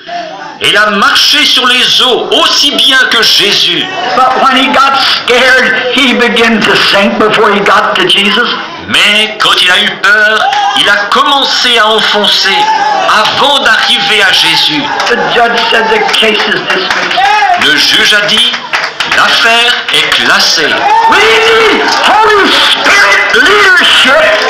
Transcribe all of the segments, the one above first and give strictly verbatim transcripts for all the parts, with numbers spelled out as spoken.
Il a marché sur les eaux aussi bien que Jésus. But when he got scared, he began to sink before he got to Jesus. Mais quand il a eu peur, il a commencé à enfoncer avant d'arriver à Jésus. The judge said the case is dismissed. Le juge a dit, l'affaire est classée. We need Holy Spirit leadership,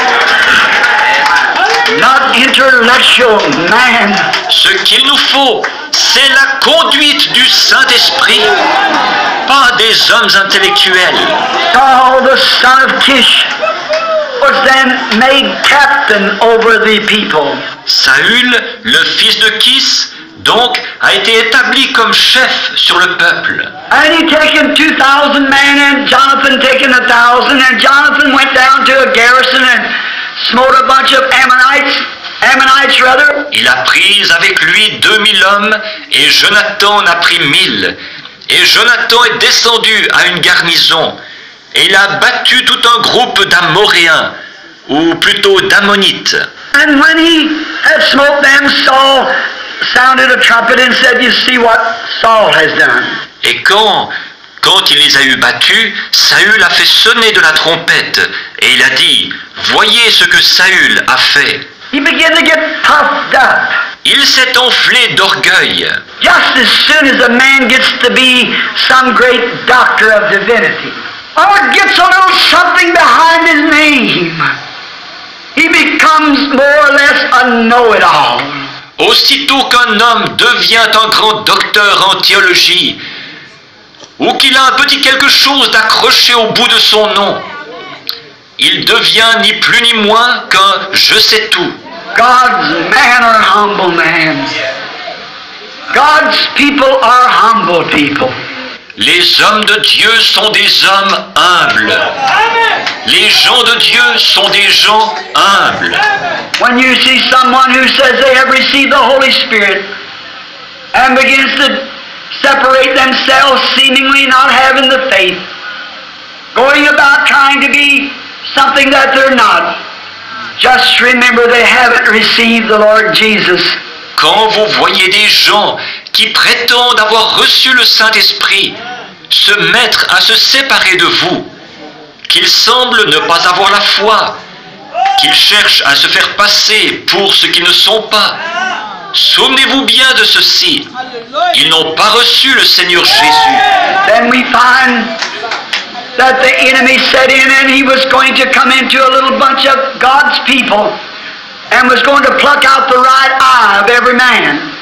not intellectual man. Ce qu'il nous faut, c'est la conduite du Saint-Esprit, pas des hommes intellectuels. Saul, the son of Kish, was then made captain over the people. Saül, le fils de Kis, donc, a été établi comme chef sur le peuple. And he taken two thousand men, and Jonathan taken a thousand, and Jonathan went down to a garrison and smote a bunch of Ammonites, Ammonites rather. Il a pris avec lui deux mille hommes, et Jonathan en a pris mille. Et Jonathan est descendu à une garnison, et il a battu tout un groupe d'Amoréens, ou plutôt d'Ammonites. And when he had smote them, Saul sounded a trumpet and said, "You see what Saul has done." Et quand, quand il les a eu battus, Saül a fait sonner de la trompette, et il a dit, voyez ce que Saül a fait. He began to get puffed up. Il s'est enflé d'orgueil. Just as soon as a man gets to be some great doctor of divinity, or gets a little something behind his name, he becomes more or less a know-it-all. Aussitôt qu'un homme devient un grand docteur en théologie, ou qu'il a un petit quelque chose d'accroché au bout de son nom, il devient ni plus ni moins qu'un je sais tout. God's men are humble men. God's people are humble people. Les hommes de Dieu sont des hommes humbles. Les gens de Dieu sont des gens humbles. When you see someone who says they have received the Holy Spirit and begins to separate themselves, seemingly not having the faith, going about trying to be something that they're not, just remember they haven't received the Lord Jesus. Quand vous voyez des gens qui prétendent avoir reçu le Saint-Esprit se mettre à se séparer de vous, qu'ils semblent ne pas avoir la foi, qu'ils cherchent à se faire passer pour ce qu'ils ne sont pas, souvenez-vous bien de ceci, ils n'ont pas reçu le Seigneur Jésus. Then we find that the enemy set in and he was going to come into a little bunch of God's people and was going to pluck out the right eye of every man.